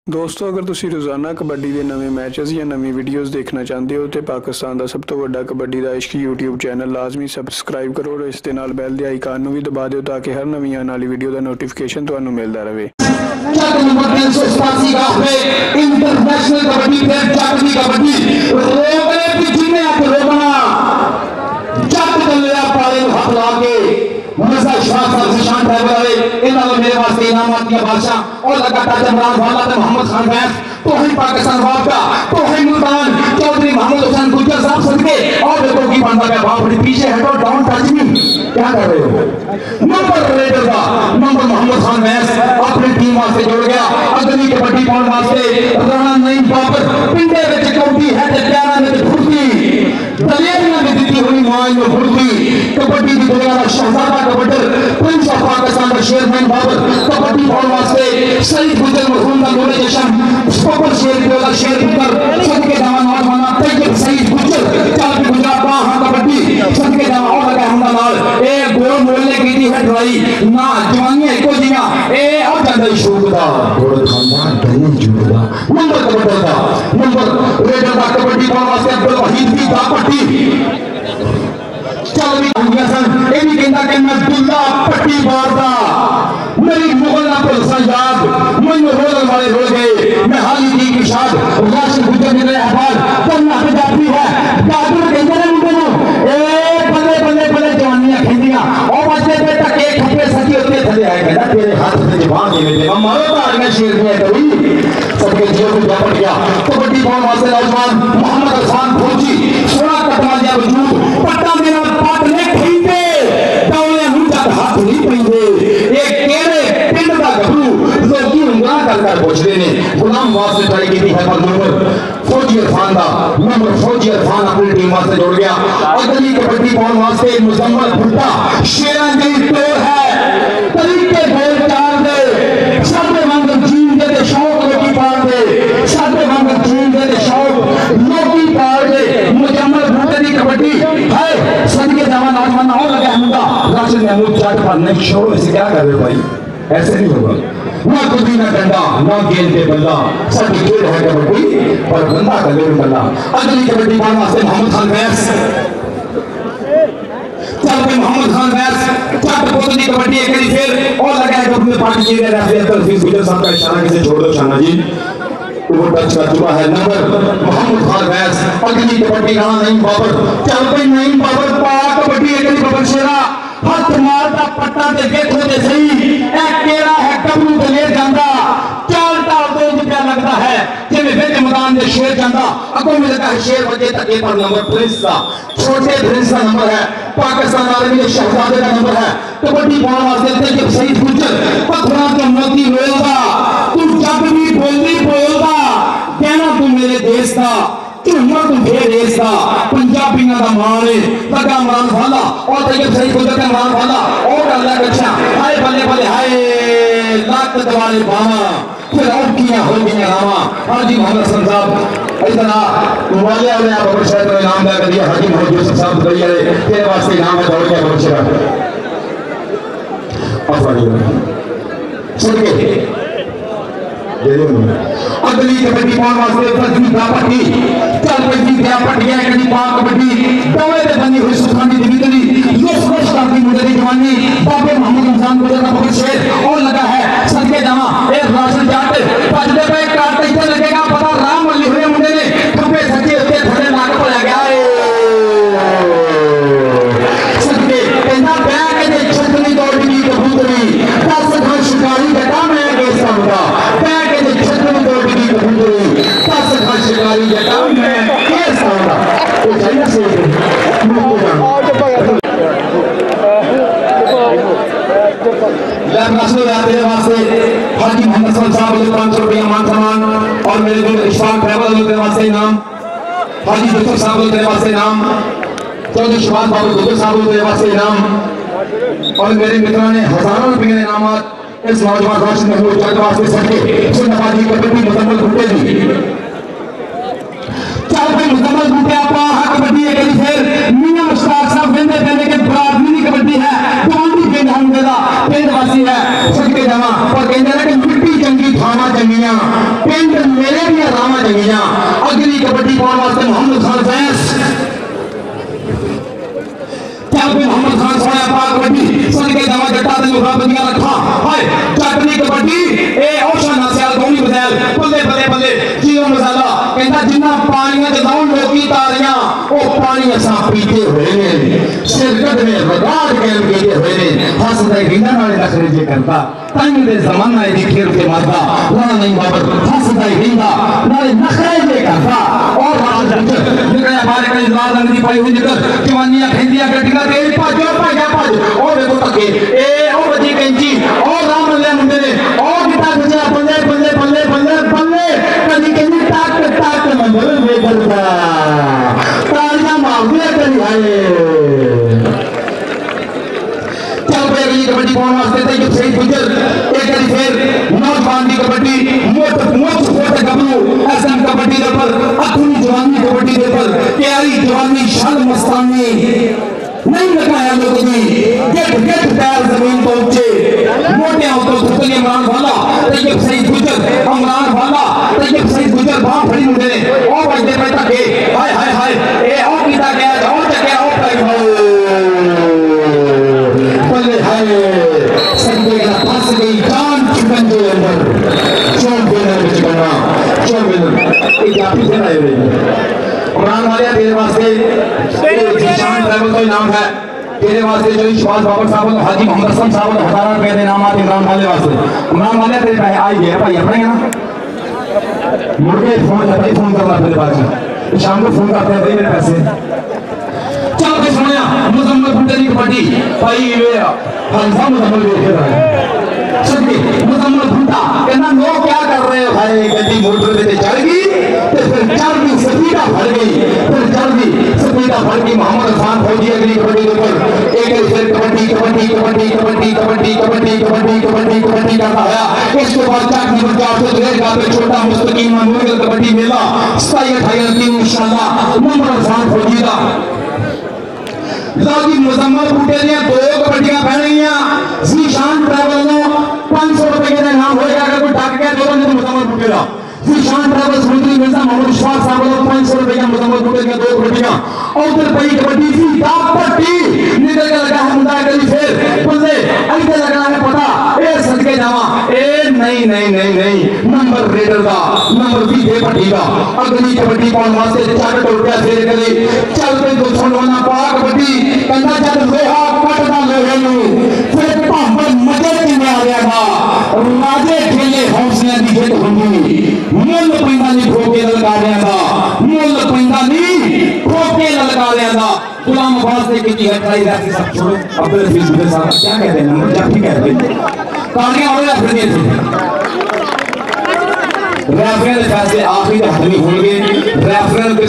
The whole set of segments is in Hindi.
दोस्तों अगर तुसी रोज़ाना कबड्डी के नवे मैचेस या नवी वीडियोस देखना चाहते हो तो पाकिस्तान का सब तो बड़ा कबड्डी का इश्क यूट्यूब चैनल लाजमी सबसक्राइब करो और इस दे नाल बैल दे आइकन भी दबा दो ताकि हर नवी आने वाली वीडियो का नोटिफिकेशन तुहानू मिलता रहे। मेरे वास्ते इनामात दिया बादशाह और लगातार इमरान वाला तो मोहम्मद खान फैज तो है पाकिस्तान वाप का तो है मुल्तान चौधरी मोहम्मद हुसैन गुज्जर साहब सदके और देखो की बंदा का बाप बड़ी पीछे हटो डाउन टच मी क्या कर रहे हो। नंबर रेडर का नंबर मोहम्मद खान फैज अपनी टीम वास्ते जोड़ गया अगली कबड्डी पाउंड वास्ते राणा नहीं बाबर पिंडे विच कौटी है ते प्यारा विच फुर्ती दलेरियां में दी हुई मान में फुर्ती कबड्डी की दुनिया का शहजादा कबड्डर प्रिंस ऑफ पाकिस्तान का शेरमैन बाबर कबड्डी पाउंड वास्ते सईद गुजर मरहूम का नूरे जशन सुपर शेर के वाला शेर पुत्र सदके जवान नौजवान तैयब सईद गुजर चाल गुजरात का हां कबड्डी सदके जवान और लगा हमदा नाल ए गोल मोहल्ले की दी है ड्राई ना जवानी एको जिया ए अब जंदई शूकदा गोल खानदान दनी जुड़दा नंबर कबड्डी का नंबर रेडर का कबड्डी पाउंड वास्ते अब्दुल वहीद की दापट्टी चल भी हुआ सन ए भी कहंदा कि मैं दुल्ला पट्टी मारदा मेरी मुगल ना पुलसा याद मैनू रोलन वाले हो गए मैं हाली दी की शाद राशन गुजर मेरे अहवाल करना पंजाबी है बहादुर कहंदे ने मुंडे नु ए बल्ले बल्ले बल्ले जवानियां खिंदियां ओ बच्चे पे टके खपे सकी उते थले आए कहंदा तेरे हाथ से जवान दे दे मारो ताड़ियां शेर दियां करी सबके जीव को जा पड़ गया कबड्डी पाउंड वास्ते नौजवान मोहम्मद हसन फौजी सोना कटवा दिया वजूद पट्टा मेरा पाट ने खींचे दौले मुंडा हाथ नहीं पेंदे एक केरे पिंड का गबरू लोगी उंगला कर पूछते ने गुलाम वास्ते ट्राई की है पर नंबर फौजी इरफान दा नंबर फौजी इरफान अपनी टीम वास्ते जोड़ गया अगली कबड्डी पाउंड वास्ते मुजम्मल भुट्टा शेरां दी टोर है तरीके बोल चार दे साडे वांग जीन दे शौक लोगी पाल दे साडे वांग जीन दे शौक लोगी पाल दे मुजम्मल भुट्टे दी कबड्डी है सदके जवान नौजवान और लगा हमदा राशिद महमूद चाट पर नहीं शो इसे क्या कर रहे भाई ऐसे नहीं होगा ना कुछ ना डंडा ना गेंद पे बल्ला सब खेल है कबड्डी पर बंदा का लेवल बल्ला अगली कबड्डी पाउंड वास्ते मोहम्मद खान फैज चल पे मोहम्मद खान फैज चट पोतली कबड्डी एक बार फिर और लगा है अपने पार्टी के लिए रेफरी तलफीज गुजर साहब का इशारा किसे छोड़ दो शाना जी वो टच कर चुका है नंबर मोहम्मद खान फैज अगली कबड्डी राणा नहीं बाबर चल पे नहीं बाबर पा कबड्डी एक बार बाबर शेरा हाथ मारता पट्टा ते देखो ते सही ए केड़ा है कबरू ते ले जांदा चाल टाल दो रुपया लगता है जिਵੇਂ विच मैदान दे शेर जांदा अगों में लगा है शेर वजे तक पर नंबर प्रिंस का छोटे प्रिंस का नंबर है पाकिस्तान आर्मी के शहजादे का नंबर है कबड्डी पाउंड वास्ते थे कि सईद गुजर पत्थरां के मोती रोलदा तू जब भी बोलदा कहना तू मेरे देश का झूमा तू फिर देशदा पंजाबियों का मान है लगा इमरान वाला और तैयब सईद गुजर का इमरान वाला और अल्लाह अच्छा हाय बल्ले बल्ले हाय लात दवाले बामा फिर और किया हो गया रामा हाजी मोहम्मद हसन साहब इतना वाले वाले आप बबर शहर में नाम दे दिया हाजी मोहम्मद यूसुफ साहब दरिया तेरे वास्ते नाम है दौड़ गया बबर शहर सुन के अगली कबड्डी पाउंड वास्ते फर्जी दापट्टी चल फर्जी दापट्टी है कदी पा कबड्डी दौड़े पे बनी हुई सुखानी दिविदली ये स्पर्श करती मुझे की जवानी बाबे मोहम्मद हसन गुजर का बबर शेर और लगा है सदके जावा ए राशन जाट भजदे पे काट इधर लगेगा पता राम मल्ली हुए मुंडे ने खपे सच्चे उत्ते थोड़े नाक पड़ गया सदके कहना बैग के छतनी दौड़ी कबूतरी दस खान शिकारी बेटा मैं केस का मुद्दा बैग के छतनी दौड़ी कबूतरी दस खान शिकारी बेटा मैं केस का मुद्दा तो चाहिए से तेरे वास्ते हाजी मोहम्मद साहब 500 रुपया मान सम्मान और मेरे दोस्त इशफाक ट्रैवल तेरे वास्ते इनाम हाजी यूसुफ साहब तेरे वास्ते इनाम चौधरी शबाज बाबू गुजर साहब तेरे वास्ते इनाम और मेरे मित्रों ने हजारों रुपये के इनामात इस नौजवान राशिद महमूद चाट वास्ते सके सुनवाजी कबड्डी मुजम्मल भुट्टे दी चल भाई मुजम्मल भुट्टे आपा हां कबड्डी एक बार फिर मियां मुश्ताक साहब वेंदे पहले के बरादरी कबड्डी है गवांडी पिंड हमदे दा पिंड वासी है सदके जावा और कहंदे ने कि मिट्टी चंगी थावा चंगियां पिंड पानी असा पीते हुए ने शिरकत में रगाड़ के पीते हुए ने हंसदा गिंदा नाले नखरे जे करता तंग दे जमाना दी खेल के मरदा वहां नहीं बाबत हंसदा गिंदा नाले नखरे जे करता और राज निकले बारे का इजलास अंगदी पाई हुई निकल जवानियां खेंदियां गड्डियां तेरी भाजो और देखो तके ए ओ बजी कैंची और राम ले मुंडे ने और गिटा बजा बल्ले बल्ले बल्ले बल्ले बल्ले कदी कदी टाक टाक मंदर में करता तालियां मारते करी आए चल पे अगली कबड्डी कौन वास्ते थे जब सही गुजर एक करी फिर नौजवान की कबड्डी मोट मोट छोटे गबरू एसएम कबड्डी दे पर अखुनी जवानी कबड्डी दे पर प्यारी जवानी शान मस्तानी नहीं लगाया लोगों ने गेट गेट पैर जमीन पर ऊंचे मोटे होतो सुतली इमरान वाला तैयब सईद गुजर इमरान वाला तैयब सईद गुजर बाप फड़ी मुंडे ने ओ बजदे पे तके हाय हाय हाय ए ओ कीता गया और तके ओ भाई बल्ले हाय संगे का फंस गई जान चिकन के अंदर चोर देने में चिकना चोर देने एक जापी से आए हुए इमरान वाले तेरे वास्ते निशान ट्रैवल का इनाम है तेरे वास्ते जो शहबाज बाबर साहब और हाजी मोहम्मद असलम साहब और 1000 रुपए के इनाम आते इमरान वाले वास्ते इमरान वाले तेरे पैसे आई गए भाई अपने ना मुर्गे फोन करते फोन करना तेरे पास शाम को फोन करते हैं दे मेरे पैसे चल के सुनिया मुजम्मल भुट्टे की कबड्डी भाई ये हंसा मुजम्मल देख रहा है सच्ची मुजम्मल भुट्टा कहना लोग क्या कर रहे हो भाई गड्डी मोटर पे चढ़ गई तो फिर चढ़ गई सफीदा भर गई फिर चढ़ गई सफीदा भर गई मोहम्मद खान फौजी अगली कबड्डी के ऊपर एक फिर कबड्डी कबड्डी कबड्डी कबड्डी कबड्डी कबड्डी कबड्डी कबड्डी कबड्डी करता है इसके बाद चाक नंबर 4 पे छोटा मुस्तकीम मनोरंजन कबड्डी मेला 27-28 इंशाल्लाह मोहम्मद खान फौजी का लागी मुजम्मल बूटे ने 2 कबड्डियां पहनियां जीशान ट्रैवल नो 500 रुपए के इनाम होएगा अगर कोई डाक गया तो मुजम्मल बूटे का जीशान ट्रैवल मंत्री मिर्जा मोहम्मद इशफाक साहब को 500 रुपए का मुजम्मल बूटे के 2 कबड्डियां और उधर पई कबड्डी थी दाप पट्टी निकल के लगा है मुंडा करी फिर बंदे ऐसे लगना है पता ए सदके जावा ए नहीं नहीं नहीं नहीं नंबर रेडर का नंबर भी दे पट्टी का अगली कबड्डी कौन वास्ते चार टोटिया फेर करे चल पे दो छोड़वाना पा कबड्डी कंधा जब लोहा कटदा लोहे नु फिर भांबर मजे की में आ गया था राजे खेले हौसले दी जित हुंदी मुल पैंदा नहीं ठोके ललका लिया था मुल पैंदा नहीं ठोके ललका लिया था गुलाम अब्बास ने की है ट्राई रैसी सब छोड़ो अब्दुल हफीज बिन साहब क्या कहते हैं नंबर क्या ठीक कहते हैं कहानियां और रखने थे रेफरल फैसले आखिरी हतमी होंगे रेफरल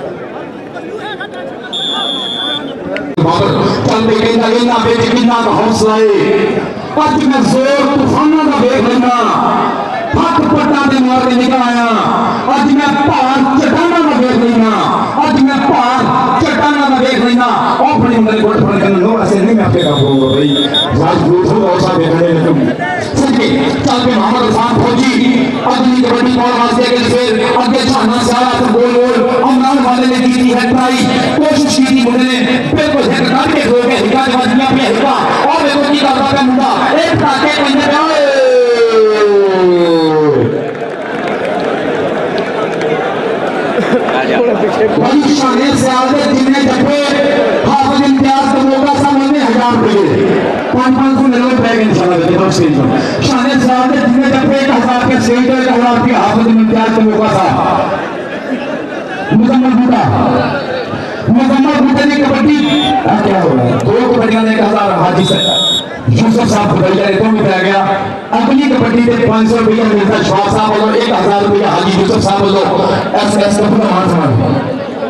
चल पे कहना लेना बेटी कितना का हौसला है आज मैं जोर तूफाना का देख लेना हाथ पट्टा दे मार के निकल आया आज मैं पहाड़ चट्टाना का देख लेना आज मैं पहाड़ चट्टाना का देख लेना और बड़ी मेरे कोट पर करना नो ऐसे नहीं मैं आपके का बोलूंगा भाई राजपूत हो और सब देखने में तुम सच्ची चल पे मोहम्मद खान फौजी अगली कबड्डी कौन वास्ते के फिर आगे छाना सारा सब गोल गोल अमरान वाले ने की थी ट्राई कोशिश की थी मुझे ने बिल्कुल हेड काट के धो के हिका बाजियां पे हिका और देखो की करता है मुंडा एक टाके पंजे पे बड़ी शान से आगे जिन्हें जबे हाफिज इम्तियाज का मौका सामने 1000 रुपए 500 रुपए इंशाल्लाह देते हैं शान से आगे जिन्हें जबे 1000 के सेट 1000 रुपए हाफिज इम्तियाज का मौका था मुजम्मल बूटे ने कबड्डी क्या हो रहा है 2 कबड्डियां ने 1000 हाजी से यूसुफ साहब बदल गए तो मिल गया अगली कबड्डी पे 500 रुपया मिलता शवाब साहब बोलो 1000 रुपया हाजी यूसुफ साहब बोलो एसएस का पूरा मान सम्मान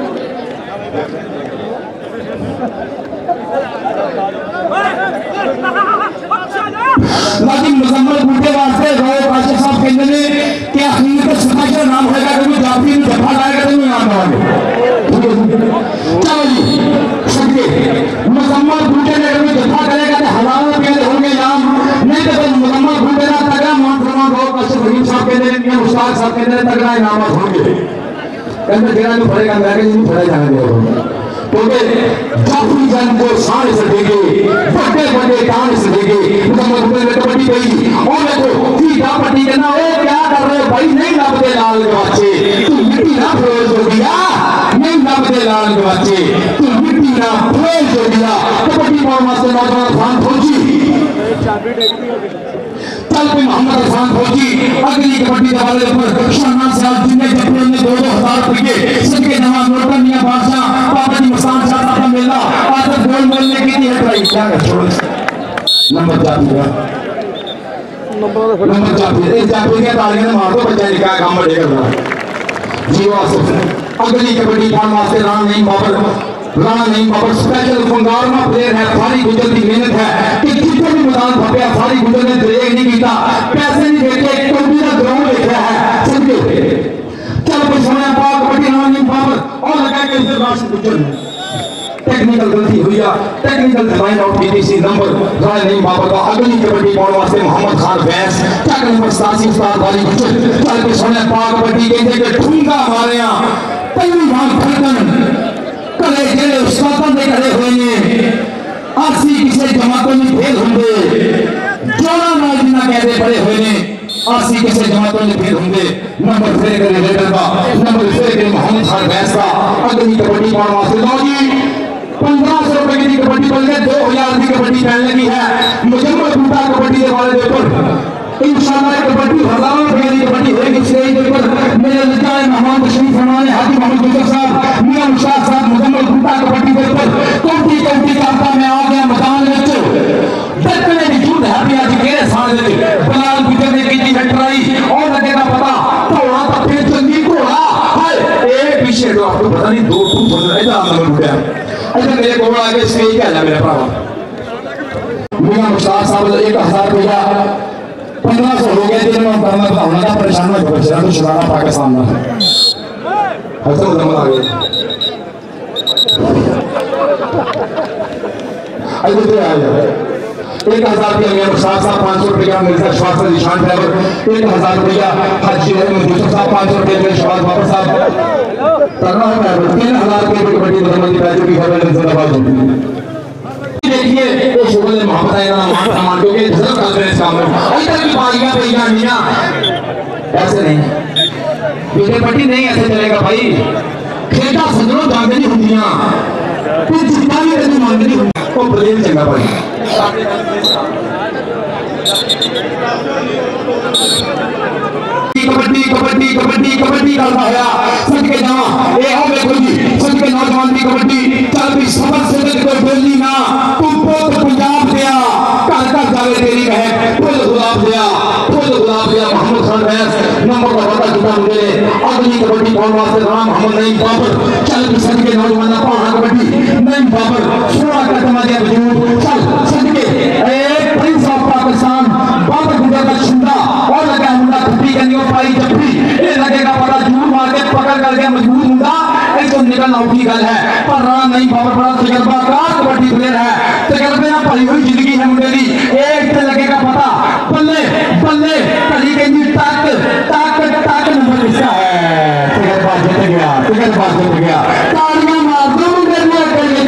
लेकिन मुजम्मल बूटे वास्ते रोज बादशाह साहब कहते ने कि आखिर का सुनाई नाम होगा कि जाफी ने जफा लाएगा तो नाम होगा चलो जी सुनिए मुजम्मल बूटे ने अगर जफा करेगा तो हजारों रुपए होंगे नाम नहीं तो मुजम्मल बूटे ना तगड़ा मान सम्मान हो बादशाह फरीद साहब कहते हैं कि उस्ताद साहब कहते हैं तगड़ा इनाम होंगे कहते जेड़ा जो पड़ेगा मैं के नहीं पड़ा जाने क्योंकि जाफरी जन को शान सदेगे बड़े बड़े कान सदेगे मुजम्मल बूटे ने कबड्डी गई और देखो सीधा पट्टी करना ओ क्या कर रहे हो भाई नहीं लबदे लाल के बच्चे तू मिट्टी ना फेर हो गया नहीं लबदे बड़े लाल गवाचे तू मिट्टी ना फूल जो दिया कबड्डी पाउन वास्ते नौजवान खान फौजी चल पे मोहम्मद हसन फौजी अगली कबड्डी के वाले पर शाना साहब जिन्हें जब ने 2000 रुपए सबके नवा नोटा मियां बादशाह बाबा जी मसान साहब का मेला आज गोल मिलने की है ट्राई क्या कर छोड़ नंबर जाती नंबर जाती के तालियां मार दो बच्चा निकाह काम बढ़े कर रहा जीवा सुख अगली कबड्डी पाउन वास्ते राणा नहीं बाबर स्पेशल फंगारमा प्लेयर है सारी गुजर की मेहनत है कि जितने भी मैदान फपया सारी गुजर ने ब्रेक नहीं किया पैसे नहीं देखे कबड्डी का ग्राउंड देखा है समझे चल पे सोना पाक कबड्डी राणा नहीं बाबर और लगा के इसे राशि गुजर टेक्निकल गलती हुई है टेक्निकल लाइन आउट की थी नंबर राणा नहीं बाबर का अगली कबड्डी पाउन वास्ते मोहम्मद खान वैस चक नंबर 87 उस्ताद वाली गुजर चल पे सोना पाक कबड्डी कहते कि ठुंगा मारिया पहली बार धड़कन कले जेड़े उस्तादां दे खड़े हुए ने आसी किसी जमातों में फेल होंगे जोड़ा नाल जिन्ना कहते पड़े हुए ने आसी किसी जमातों में फेल होंगे नंबर फेर करे रेडर का नंबर फेर करे मोहम्मद खान वैस का अगली कबड्डी पाउन वास्ते लो जी 1500 रुपए की कबड्डी बन गई 2000 की कबड्डी पहन लगी है मुजम्मल बूटा कबड्डी के वाले के ऊपर इंशाल्लाह कबड्डी हजारों रुपए की कबड्डी होगी स्टेज के ऊपर मेरे लिजाए मेहमान तशरीफ फरमाने हाजी मोहम्मद गुजर साहब मियां मुशाह साहब मुजम्मल बूटा कबड्डी के ऊपर कौटी करता मैं आ गया मैदान में दर्कने की जूद है भी आज केरे साल में बलाल गुजर ने की है ट्राई और लगेगा पता घोड़ा तो फिर चंगी घोड़ा हाय एक पीछे तो आपको पता नहीं 2 फुट बदल ऐसा नंबर उठा अच्छा मेरे घोड़ा आगे स्टेज पे आ जा मेरा भरा मियां मुशाह साहब 1000 रुपया 1500 हो गया दिन में करना बताऊंगा ना परेशान मत हो जरा तो शुराना पाकिस्तान में हसन नंबर आ गए आइए तो आ जाओ 1000 रुपया मेरे मुशाह साहब 500 रुपया मेरे साथ श्वास निशान ड्राइवर 1000 रुपया हाजी यूसुफ साहब 500 रुपया मेरे शबाज बाबर साहब करना है 3000 रुपये की कबड्डी मुजम्मल बैजू की खबर जिंदाबाद होगी देखिए वो शुगर ने मोहब्बत है ना मांडो के जरूर कर रहे हैं सामने और इधर की बाजियां बेईमान मियां ऐसे नहीं बेटे पट्टी नहीं ऐसे चलेगा भाई खेता सजनों जाने नहीं होंदियां कुछ जितना भी ऐसे मांगने नहीं होंगे वो प्रेम चंगा भाई कबड्डी कबड्डी कबड्डी कबड्डी करता है सदके जावा ए आओ देखो जी सदके नौजवान की कबड्डी चल भी सबर से लग कोई बोली ना तुम पोत पंजाब दिया कर कर जावे तेरी बहन फुल गुलाब दिया मोहम्मद खान वैस नंबर का पता जुटा मुझे अगली कबड्डी पाउन वास्ते राम मोहम्मद नहीं बाबर चल भी सदके नौजवान पाना कबड्डी नहीं बाबर 16 कदम आगे वजूद चल सदके एक प्रिंस ऑफ पाकिस्तान बाबर गुजर का छुंदा और लगा मुंडा खुपी करनी पाई जफ्फी ये लगेगा पता झूठ मार के पकड़ करके मजबूत मुंडा एक तो निकलना उठी गल है पर राणा नहीं बाबर बड़ा तजर्बाकार कबड्डी प्लेयर है तजर्बे ना भरी हुई जिंदगी है मुंडे की एक तो लगेगा पता बल्ले बल्ले कली कहनी ताक नंबर इसका है तजर्बा जीत गया तालियां मार दो मुंडे ने करिए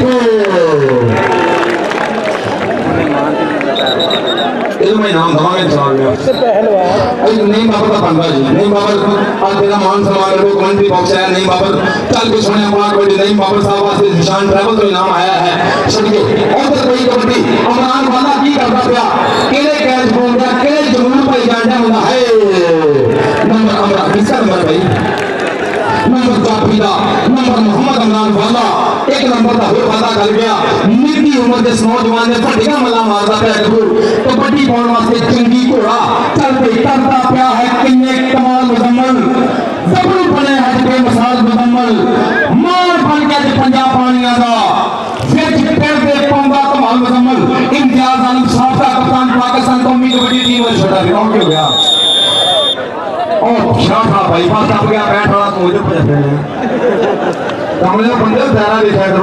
तो मैं नाम दवांगे इंशाल्लाह नहीं बाबर का बंदा जी नहीं बाबर आज तेरा मान सम्मान लोग कमेंट्री बॉक्स है नहीं बाबर चल के सोने पाक कबड्डी नहीं बाबर साहब वास्ते निशान ट्रैवल तो इनाम आया है सदके और तो कोई कबड्डी अमरान वाला की करता पिया केले कैच बोल रहा केले जरूर भाई जांडा हुआ है नंबर अमरान किसका नंबर भाई नंबर जाफरीदा नंबर मोहम्मद अमरान वाला एक नंबर का हो पता कर गया निकी उम्र के नौजवान ने फटिया मल्ला मारदा पे कबड्डी पाउन वास्ते चंगी घोड़ा चल पे करता पिया है किन्ने कमाल मुजम्मल जबरू बने है बेमिसाल मुजम्मल मार बन के पंजाब पानिया दा फिर पेड़ पे पांदा कमाल मुजम्मल इम्तियाज आलम साहब का कप्तान पाकिस्तान कौमी कबड्डी टीम में छोटा ग्राउंड हो गया और शाह भाई बात आप गया बैठ रहा तो मुझे पता है हमने बंदे दाना देखा करो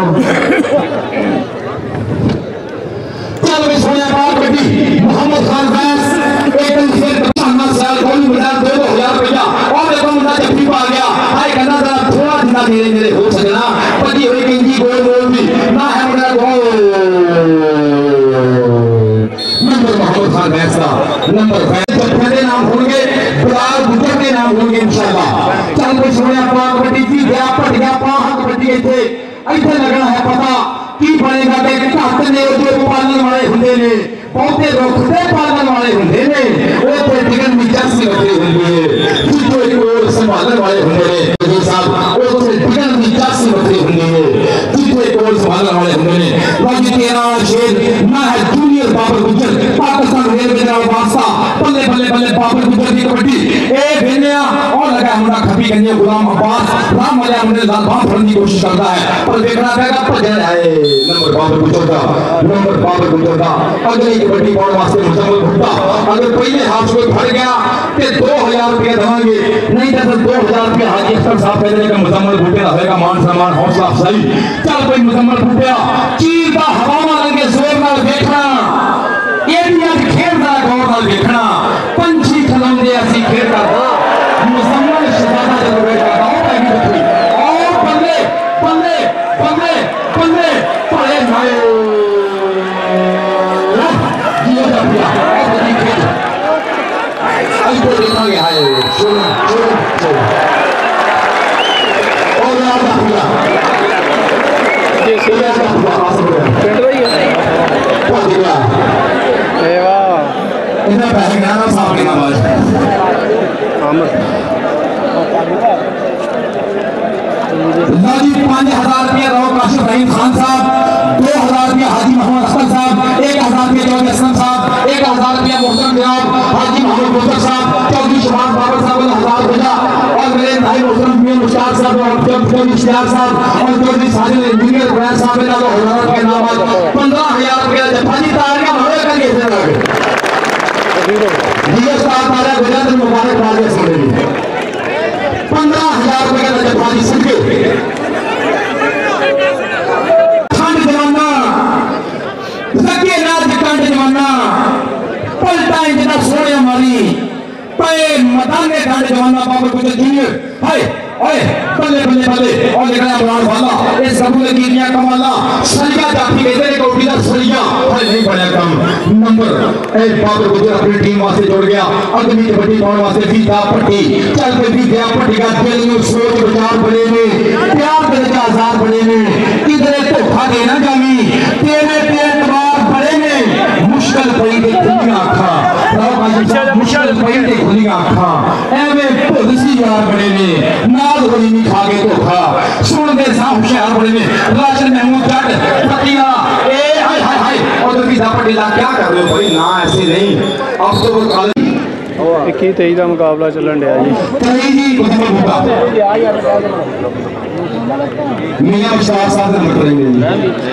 चल भी सोने पार बेटी मोहम्मद खान वैस एक से पचाना साल कोई बता 2000 रुपया और देखो मुंडा जब पा गया हाय कहना जरा थोड़ा जिंदा धीरे धीरे हो सकना पति हुई किंगी गोल भी ना है मेरा गोल नंबर मोहम्मद खान वैस का नंबर पहले नाम होंगे बिलाल गुजर के नाम होंगे इंशाल्लाह चल भी सोने पार बेटी जी गया पट गया पाहा कबड्डी इतने इतने लगना है पता की बनेगा कि घट ने जो पालन वाले होंगे ने बहुते रुख दे पालन वाले होंगे ने ओते टिकन भी जस्सी लगी होंगी है जितो एक और संभालने वाले होंगे ने जी साहब ओते टिकन भी जस्सी लगी होंगी है जितो एक और संभालने वाले होंगे ने राजी तेरा शेर ना है जूनियर बाबर गुजर पाकिस्तान रेलवे का वास्ता बल्ले बल्ले बल्ले बाबर गुजर की कबड्डी ए बेनिया और लगा मुंडा खपी गंजे गुलाम अब्बास राम वाले हमने लाल बात भरने की कोशिश करता है पर देखना पड़ेगा पर जाए नंबर बाबर गुजर का अगली कबड्डी पाउंड वास्ते मुजम्मल भुट्टा अगर पहले हाथ में भर गया ते 2000 रुपए देवांगे नहीं तो 2000 रुपए हाजी अख्तर साहब कहते हैं कि मुजम्मल भुट्टे रहेगा मान सम्मान हौसला अफजाई चल भाई मुजम्मल भुट्टिया चीर दा हवा मार के जोर नाल देखना ये भी आज खेल दा गौर नाल देखना पंछी खलोंदे असि खेल करदा मुजम्मल शहजादा जब बैठा गांव का भी बकरी और बल्ले बल्ले बल्ले बल्ले पड़े भाई तो देखेंगे हाय सुन और यार पूरा ये पूरा पेंट भाई है बहुत दिया ए वाह इतना पहले गाना सामने ना बात अमर लाजी 5000 रुपया राव काशिफ रहीम खान साहब 2000 रुपया हाजी मोहम्मद अख्तर साहब 1000 रुपया जवान असलम साहब 1000 रुपया मोहतरम जनाब हाजी मोहम्मद गुजर साहब चौधरी शबाज बाबर साहब 1000 रुपया और मेरे भाई मोहतरम मियां मुश्ताक साहब और चौधरी इश्तियाक साहब और चौधरी साजिद इंजीनियर ब्रांड साहब ने 1000 रुपया नाम 15000 रुपया जफानी तारियां भरे कर के दे लगे जीएस साहब तारा गुजरात मुबारक राजे सुन 15000 रुपया का जफानी सके ठंड जमाना लगे रात ठंड जमाना पलटा इतना सोने हमारी पे मदाने ठंड जमाना बाबर गुजर जूनियर हाय ओए बल्ले बल्ले बल्ले और निकला इमरान वाला इस कबूले की दुनिया कमाला सलिया जाती कहते हैं कोटी का सलिया हाय नहीं पड़ा कम नंबर ए बाबर गुजर अपनी टीम वास्ते जोड़ गया अगली कबड्डी पाउंड वास्ते फीता पट्टी चल पे भी गया पट्टी का दिल में सोच विचार बने में प्यार के आजार बने में किधरे धोखा देना जामी तेरे एतबार बड़े में मुश्किल पड़ी के दुनिया आखा मुश्किल पड़ी के दुनिया आखा एवे भुदसी यार बड़े में नाल होली नहीं खा के धोखा सुन दे सा होशियार बड़े में राशन महमूद जट पतिया ए हाय हाय हाय और तो फीता पट्टी ला क्या कर रहे हो भाई ना ऐसे नहीं अब तो वो काल 21-23 का मुकाबला चलन डया जी मियां मुश्ताक साहब ने मत लेंगे जी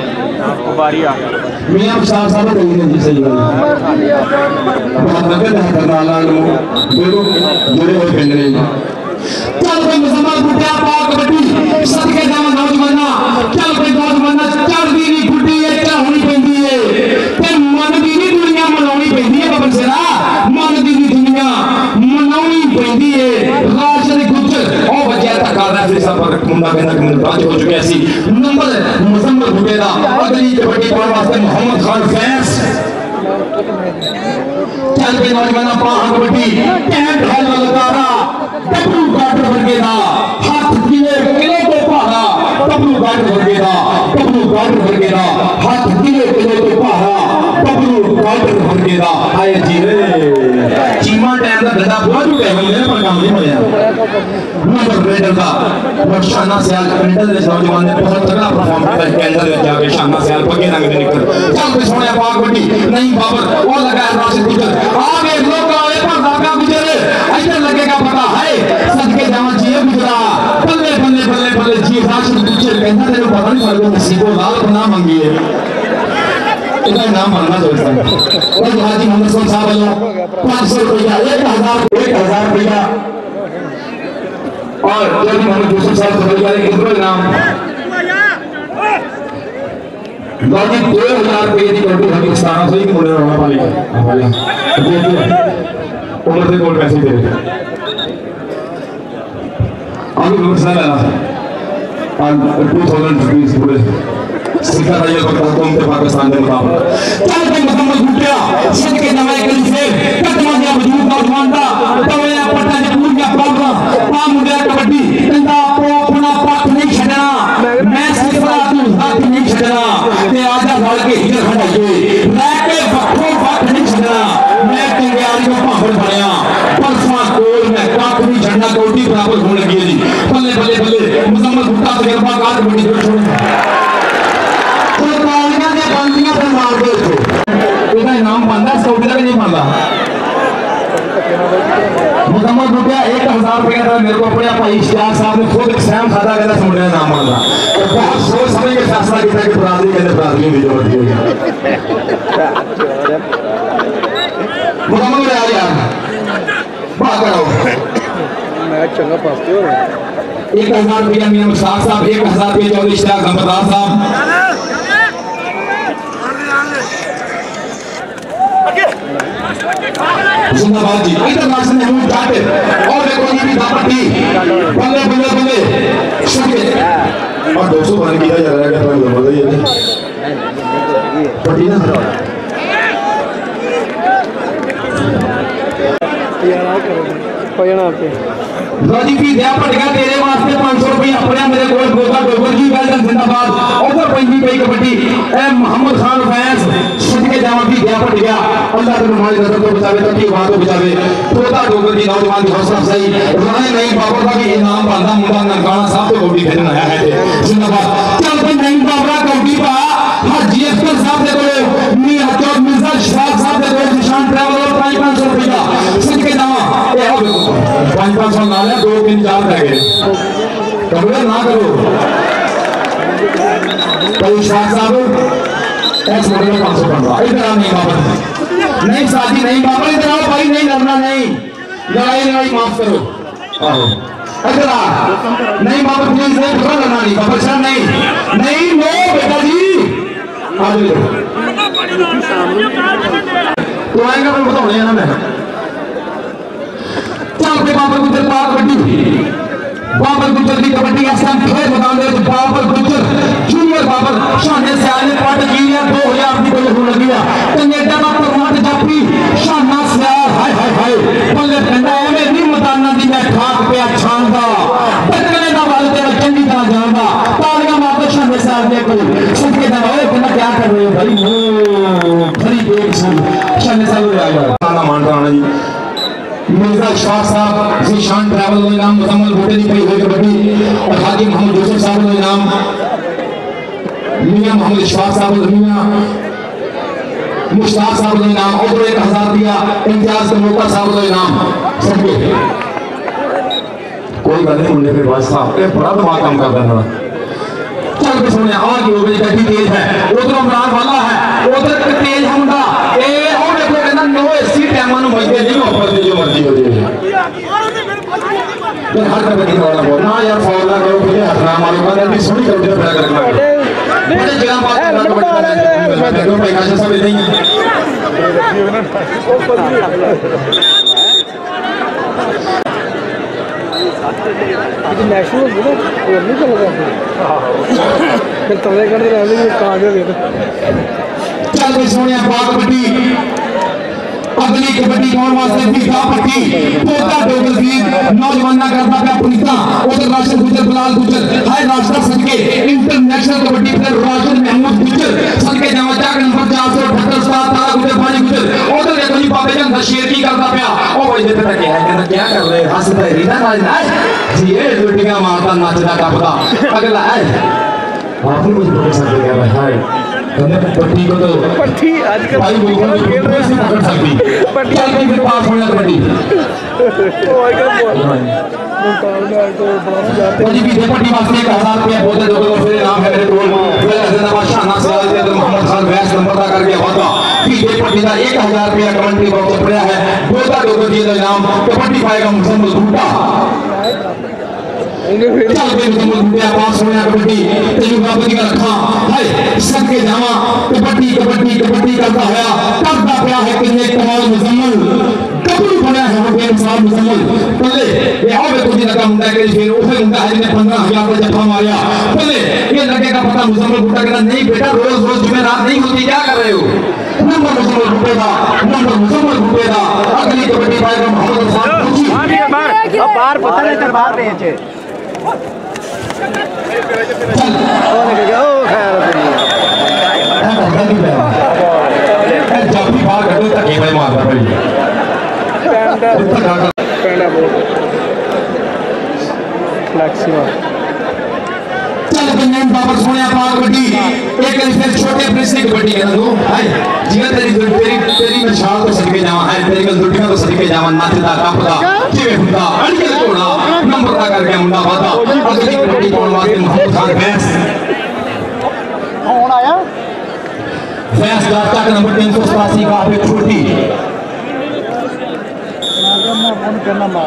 मियां मुश्ताक साहब ने जी सही बात बहुत लगता है करनाला नु देखो जुड़े हुए पिंड ने चल भाई मुसलमान बुढ़िया पाक कबड्डी सदके जावा नौजवाना चल भाई नौजवाना चढ़दी नहीं गुड्डी है क्या होनी पैंदी है ते मन दी नहीं दुनिया मनाउनी पैंदी है बाबा सेरा मन दी नहीं दुनिया मनाउनी पैंदी है राशन गुजर ओ बच्चा तक कर रहा है सब पर मुंडा कहना कि मैं बात हो चुकी ऐसी नंबर मुसलमान बुढ़िया अगली कबड्डी पाउंड वास्ते मोहम्मद खान फैंस चल के नौजवाना पाक कबड्डी कैंप हल लगारा डब्लू गाटर वर्गेदा हाथ किले किले को पहाड़ा डब्लू गाटर वर्गेदा हाथ किले किले को पहाड़ा डब्लू गाटर वर्गेदा आए जी रे चीमा टाइम का गदा बहुत चुके हैं मेरे पर काम नहीं होया नंबर रेडर का शाना सियाल इंटर के नौजवान ने बहुत तगड़ा परफॉर्म किया के अंदर जाके शाना सियाल पगे रंग में निकल चल पे सोने पाक बड़ी नहीं बाबर और लगा राशिद गुजर आगे लोग आए पर दागा गुजर इधर लगेगा पता है सदके जावा जी गुजरा बल्ले बल्ले बल्ले बल्ले जी राशिद गुजर कहता तेरे पता नहीं पड़ गया किसी को लाल बना मांगी है इतना नाम मानना चाहता है और हाजी मोहम्मद साहब वालों 500 रुपया 1000 रुपया और हाजी मोहम्मद यूसुफ साहब वाले इनको नाम बाकी 2000 रुपये की कबड्डी पाकिस्तान से ही मुड़े रहना पालेगा उम्र से गोल पैसे दे आगे व्यवस्था लेना 2020 पूरे सिखा रही है कौन से पाकिस्तान के मुकाबले चल भाई मोहम्मद भुट्टिया सिख के नवाई कल से कदमा दिया वजूद नौजवान दा तवया पट्टा जे पूरी का पागा पा मुंडा कबड्डी इंदा आपको अपना पक्ष नहीं छड़ना मैं यहाँ पर होने लगी है जी। बल्ले बल्ले बल्ले मुजम्मल भुट्टा तजर्बा कार कबड्डी को छोड़ तालियां दे बंदियां पे मार दो इसको। इसका इनाम बनता है, स्काउट का नहीं बनता। मुजम्मल भुट्टा 1000 रुपये का मेरे को अपने भाई इश्तियाक साहब ने खुद सैम खाता कहता सुन रहे नाम बनता और बहुत सोच समझ के फैसला किया कि बरादरी कहते बरादरी भी जो बढ़ती हुई मुजम्मल यार यार बात करो मैच चंगा पाते हो 1000 रुपया मियां मुश्ताक साहब, 1000 रुपया चौधरी इश्तियाक नंबरदार साहब। जिंदाबाद जी। इधर नासन महमूद जाते और देखो ये भी दापट्टी बल्ले बल्ले बल्ले शुक्र और 200 बन किया जा रहा है क्या मजा ये नहीं पट्टी ना राजी की दया पड़ेगा तेरे वास्ते 500 रुपया अपने मेरे को गोगा डोगर जी वेलकम जिंदाबाद और पंजी पे कबड्डी ए मोहम्मद खान फैंस सुन के जावा की दया पड़ेगा अल्लाह तेरे हमारी नजर को बचावे तकी बात को बचावे तोता डोगर जी नौजवान की हौसला अफजाई राय नहीं बाबर का भी इनाम बनता मुंडा ननकाना साहब को कबड्डी खेलने आया है जिंदाबाद चल भाई नहीं बाबरा कबड्डी पा हाजी अख्तर साहब दे बोले मियां चौक मिर्जा शफाक साहब दे बोले निशान ट्रैवल 500 रुपया सुन के जावा ए आओ 500 ना ले 2 3 4 रह गए करो ना करो भाई शफाक साहब एक्स मॉडल में 515 इधर आ नहीं बाबा नहीं साथी नहीं बाबा इधर आओ भाई नहीं लड़ना नहीं लड़ाई माफ करो आओ इधर आ नहीं बाबा प्लीज नहीं लड़ना नहीं बाबा सर नहीं नहीं नो बेटा जी आ जाओ तो आएगा मैं बताऊंगा ना मैं चल पे बाबर गुजर पार कबड्डी बाबर गुजर की कबड्डी आसान खेल मैदान में बाबर गुजर जूनियर बाबर शाने से आने पार्ट की है 2000 की कोई होने लगी है कनेडा का परमाट जापी शाना से हाय हाय हाय बल्ले ठंडा है में नहीं मताना दी मैं ठाक पे छांगा कनेडा वाले तेरा चंगी तरह जानदा तालियां मारते शाने से आने को सुन के ना ओए तुम क्या कर रहे हो भाई बड़ी देर से शाने से आ गया ना मान रहा हूं जी मिर्जा शाह साहब जीशान ट्रैवल में नाम मुजम्मल भुट्टे की कई हुई कबड्डी और हाजी मोहम्मद यूसुफ साहब में नाम मियां मोहम्मद शाह साहब मियां मुश्ताक साहब में नाम और 1000 दिया इम्तियाज कमोका साहब में नाम सबके कोई बात नहीं मुन्ने पे बात साहब ये बड़ा दिमाग काम करता है चल के सुने आवाज की हो गई गड्डी तेज है उधर इमरान वाला है उधर तेज होगा ए और देखो कहना नो एसी टाइम नु मजदे नहीं हो पर जो मर्जी हो जाए यार हर कबड्डी वाला बोल ना यार फाउल ना करो मुझे हाथ ना मारो बंदा भी सोनी कर दे बड़ा करना बड़े जगह बात करना कबड्डी देखो भाई काश सब नहीं ये नेशनल हो ना और नहीं चलेगा फिर तले कर रहे हैं कहां गए चल भी सोनिया बात कबड्डी अगली कबड्डी कौन वास्ते बीता पट्टी तोता डोगर की नौजवान ना करता पे पुनिता उधर राशन गुजर बिलाल गुजर हाय राष्ट्र सदके इंटरनेशनल कबड्डी प्लेयर राशन महमूद गुजर सदके जावा चाक नंबर 478 सात तारा गुजर पानी गुजर उधर देखो जी बाबे जन शेर की करता पे ओ भाई देखो क्या कर रहे हंसते रीना ना जी ये लुटिया मारता नाचदा टपदा अगला है आपने मुझे बोल सकते क्या भाई हाय पट्टी को तो पट्टी आजकल भाई बिल्कुल खेल रहे हैं पकड़ सकती पट्टी आगे फिर पास होना कबड्डी जी भी पट्टी वास्ते 1000 रुपया बोलते दो फिर नाम है मेरे टोल फिर जिंदाबाद शाना से आते हैं मोहम्मद खान वैस नंबर दा करके वादा कि ये पट्टी का 1000 रुपया कमेंट्री बॉक्स पड़ा है बोलता डोगर जी का नाम कबड्डी पाएगा मुजम्मल भुट्टा चल बे मुजम्मल भुट्टा पास होना कबड्डी तेरी बाबू जी का रखा हाय सबके जावा कबड्डी कबड्डी कबड्डी करता है करता प्या है कि ये कमाल मुजम्मल कबड्डी बना है वो बेमिसाल मुजम्मल पहले ये आओ बे तुझे लगा मुंडा के फिर उसे मुंडा है ने 15000 का जफा मारा पहले ये लगेगा पता मुजम्मल भुट्टा कहना नहीं बेटा रोज रोज जुमेरात नहीं होती क्या कर रहे हो नंबर मुजम्मल भुट्टे का अगली कबड्डी पाएगा मोहम्मद साहब पूछी अब बाहर पता नहीं दरबार बेचे ओ खैर जब भी बाहर कटो तक भाई मारता भाई पेंडा बोल चल बन्नेन बाबर सोने पाक कबड्डी एक फिर छोटे प्रिंस की कबड्डी है तू हाय जिया तेरी मैं शाल तो सदके जावा है तेरी गल दुटियां तो सदके जावा नाचदा कापदा किवे हुंदा अड़के कोड़ा नंबर दा करके मुंडा वादा अगली कबड्डी पाउन वास्ते मोहम्मद खान फैंस कौन आया फैंस गाता नंबर 387 का पे छोटी मैं फोन करना मार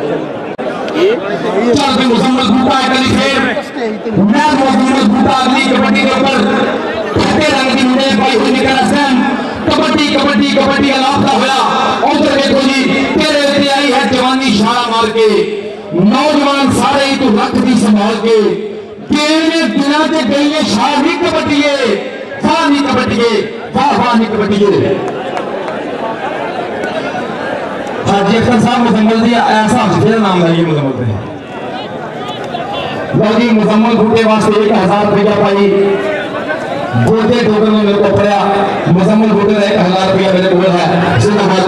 चल भी मुसम्मल बूटा अगली फिर मैं मुसम्मल बूटा अगली कबड्डी के ऊपर फटे रंग की मुंडे पाई हुई निकल हसन कबड्डी कबड्डी कबड्डी अलापता होया उधर देखो जी तेरे उत्ते आई है जवानी इशारा मार के नौजवान सारे ही तू रख दी संभाल के गेम में बिना ते गई है शाह नहीं कबड्डी है वाह नहीं कबड्डी है वाह नहीं कबड्डी है हाजी अख्तर साहब मुजम्मल दिया ऐसा फिर नाम है ये मुजम्मल ने लगी मुजम्मल बूटे वास्ते 1000 रुपया पाई बूटे डोगर में मेरे को पड़ा मुजम्मल बूटे का 1000 रुपया मेरे को है जिंदाबाद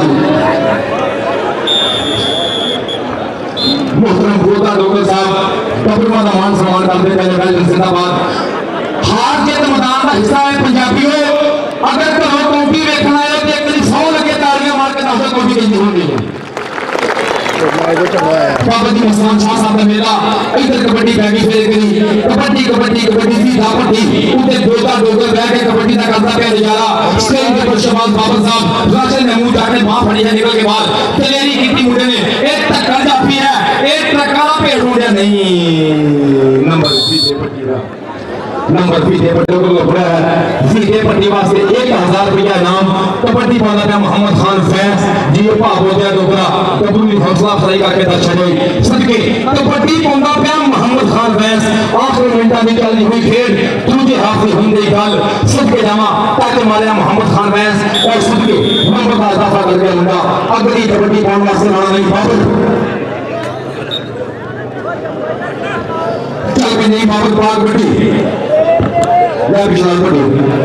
मोहतरम बूटा डोगर साहब कबरमा का मान सम्मान करते पहले जिंदाबाद हार जीत मैदान का हिस्सा है पंजाबियों अगर कहो कौटी देखना है तो एक 100 लगे तालियां मार के दस कौटी कहती होगी बाबा जी मुस्तान शाह साहब ने मेरा इधर कबड्डी बैगी फेर करी कबड्डी कबड्डी कबड्डी सी दापटी उते दोता डोगर बैठ के कबड्डी का करता पे नजारा स्टेज के ऊपर शहबाज बाबर साहब राशन ने मुंह जाके मां फड़ी है निकल के बाद तलेरी कीती मुंडे ने एक टक्का जापी है एक टक्का पे ढूंढे नहीं नंबर पीछे पट्टी नंबर पीछे पट्टी को पड़ा है सीधे पट्टी वास्ते 1000 रुपया इनाम कबड्डी पाना था मोहम्मद खान फैंस जी भाव होता डोगरा कबूली हौसला अफजाई करके दर्शन हुई सदके कबड्डी पाना था मोहम्मद खान फैंस आखिरी मिनटा में चलनी हुई खेल दूसरे हाथ से हुंदी गल सदके जावा ताकि मारे मोहम्मद खान फैंस और सदके नंबर का इजाफा करके मुंडा अगली कबड्डी पाने वास्ते आना नहीं बाबर चल के नहीं बाबर पाक कबड्डी या विशाल पड़ी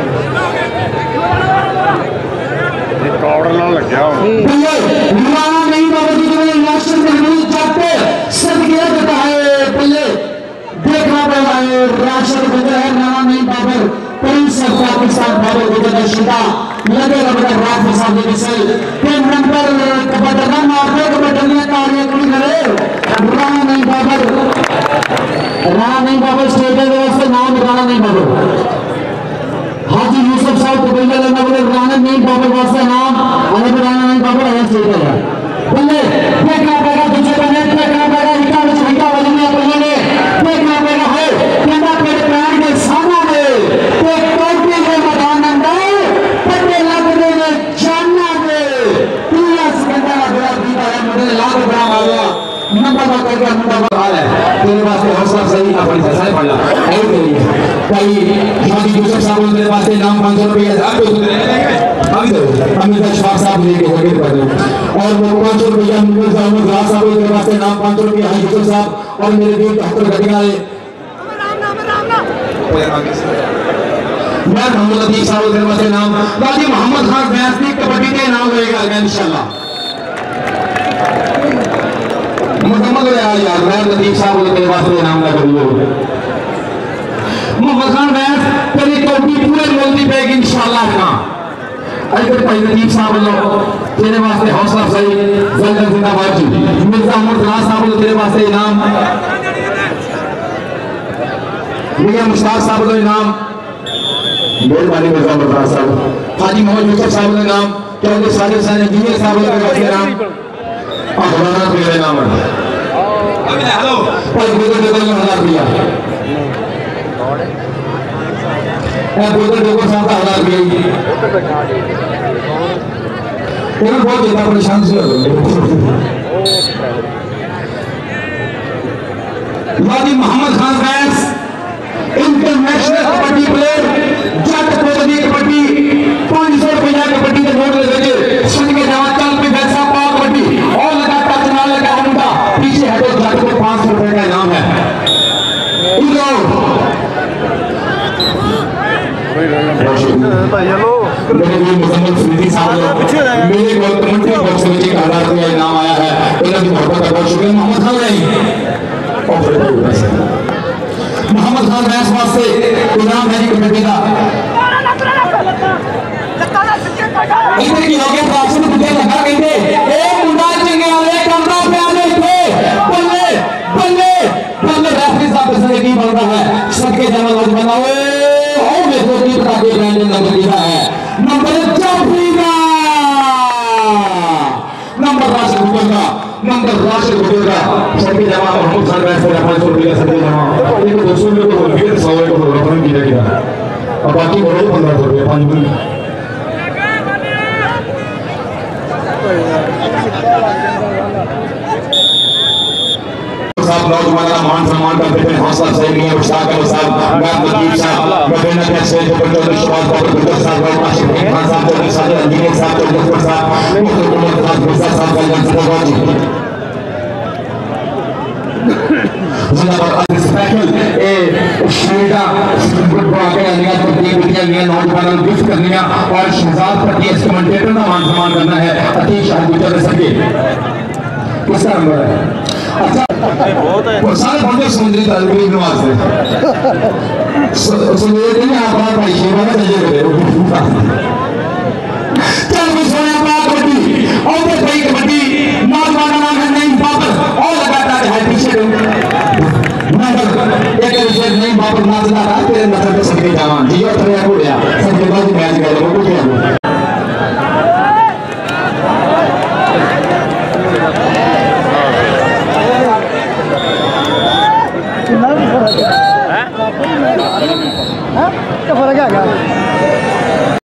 रिकॉर्ड ना लग गया भैया निवाना नहीं बाबा जी ने इलेक्शन में नहीं जाते सदके देता है भैया देखना पड़ता है राशन देता है नाना नहीं बाबर पुलिस पाकिस्तान बाबर गुजर शिदा लगे बड़ा रात साहब के से के नंबर कबड्डी ना मारते कबड्डी का कार्य कोई करे राणा नहीं बाबर स्टेट के वास्ते नाम राणा नहीं बाबर हाजी यूसुफ साहब को बोलने लगा बोले राणा नहीं बाबर वास्ते नाम अरे राणा नहीं बाबर है स्टेट का बोले देखना पड़ेगा दूसरे बने देखना पड़ेगा इनका में हिंदा वाली में बोले देखना पड़ेगा है केंद्र पे प्लान के सामने तो कोटी के मैदान अंदर पट्टे लगने में जानना है पूरा सिकंदर बड़ा दीदा है मुझे लाख बड़ा आ गया नंबर का करके मुंडा बना है तेरे वास्ते हौसला सही अपनी ससाई पड़ला है के लिए भाई हाजी यूसुफ साहब ने वास्ते नाम 500 रुपया आप तो अभी दो अमित शवाब साहब लेके होगे पर और वो 500 रुपया मुगल साहब राज साहब के वास्ते नाम 500 रुपया हाजी यूसुफ साहब और मेरे भी 70 गड्डियां वाले मैं मोहम्मद अतीक साहब के वास्ते नाम गाजी मोहम्मद खान फैंस की कबड्डी के नाम होएगा इंशाल्लाह मोहम्मद यार मैं अतीक साहब के वास्ते नाम ना करियो मोहम्मद खान फैंस तेरी कबड्डी पूरे मुल्क की पेगी इंशाल्लाह ना अगर भाई अतीक साहब लो तेरे वास्ते हौसला अफजाई जल्द जिंदाबाद जी मिर्जा अहमद राज साहब तेरे वास्ते इनाम मियां मुश्ताक साहब का इनाम मेहरबानी मिर्जा अहमद राज साहब हाजी मोहम्मद यूसुफ साहब का नाम क्या उनके सारे सारे इंजीनियर साहब का इनाम अखबारा मेरा नाम है अभी हेलो भाई गुजर डोगर का 1000 रुपया ए गुजर डोगर साहब का 1000 रुपया ये बहुत ज्यादा परेशान से हो Haji Mohammad Khan fans international kabaddi player जट कबड्डी 500 रुपया कबड्डी के नोट लगे सुन के जवाब चल पे वैसा पा कबड्डी और लगा टच ना लगा मुंडा पीछे हटो जट को 500 रुपए का इनाम है मेरे मुसम्मल फरीदी साहब मेरे को कमेंट्री बॉक्स में 1000 रुपया इनाम आया है उनकी मोहब्बत का बहुत शुक्रिया मोहम्मद खान नहीं प्रोग्राम है जी कमेटी का इधर की हो गया प्राचीन मुझे लगा कहते ए मुंडा चंगियाले कमरा पे आने थे बल्ले बल्ले बल्ले रेफरी साहब से की बन रहा है सबके जमा लग बना ओए ओ देखो की बता के ब्रांड नंबर दिया है नंबर 4 का नंबर राशिद गुजरगा सबके जमा मोहम्मद खान वैसे 500 रुपया सबके जमा एक 200 रुपये को फिर 100 रुपये को रकम किया गया और बाकी बोलो 1500 रुपये 5 रुपये साहब नौजवानों का मान सम्मान करते हुए हौसला सही नहीं है उस्ताद का साहब गायब साहब मदीना के से जो बच्चों ने शुरुआत कर साहब आशिक खान साहब जो साथ इंजीनियर साहब जो साहब मुख्य कुमार साहब गुस्सा साहब का जन सदगोज जिंदाबाद स्पेशल ए श्रीडा गुड बाके निगाह पर दी बिटिया लिया नौजवानों को गिफ्ट करनिया और शहजाद पति इस कमेंटेटर का मान सम्मान करना है अतीश शाह गुजर सके किसका नंबर है अच्छा वो सारे बंदे समुद्री तालुक नवाज से समुद्री ने आपका भाई शेवा का चाहिए करे चल भी सोने पाक कबड्डी और ये भाई कबड्डी नौजवान नाम है नहीं बाबर और लगातार है पीछे नंबर एक विषय नहीं बाबर नाचता रहा तेरे नजर पे सबके जवान जी और तेरे को लिया सबके बाद मैच कर लो कुछ नहीं क्या फर्क है क्या